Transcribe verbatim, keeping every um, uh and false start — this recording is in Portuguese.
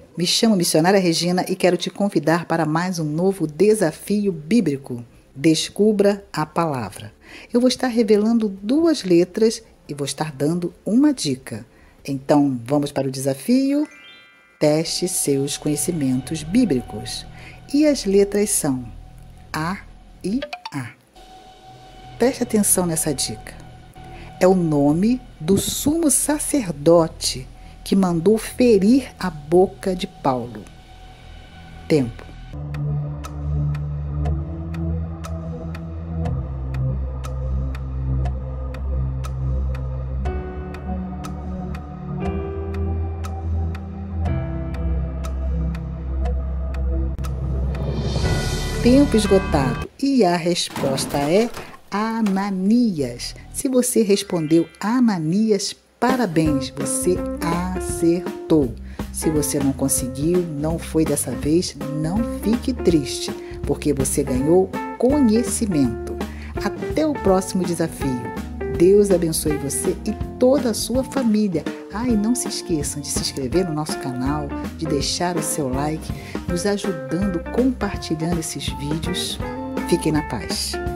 Me chamo Missionária Regina e quero te convidar para mais um novo desafio bíblico. Descubra a palavra. Eu vou estar revelando duas letras e vou estar dando uma dica. Então, vamos para o desafio? Teste seus conhecimentos bíblicos. E as letras são A e A. Preste atenção nessa dica. É o nome do sumo sacerdote que mandou ferir a boca de Paulo. Tempo. Tempo esgotado. E a resposta é Ananias. Se você respondeu Ananias, parabéns, você acertou. Se você não conseguiu, não foi dessa vez, não fique triste, porque você ganhou conhecimento. Até o próximo desafio. Deus abençoe você e toda a sua família. Ah, e não se esqueçam de se inscrever no nosso canal, de deixar o seu like, nos ajudando compartilhando esses vídeos. Fiquem na paz.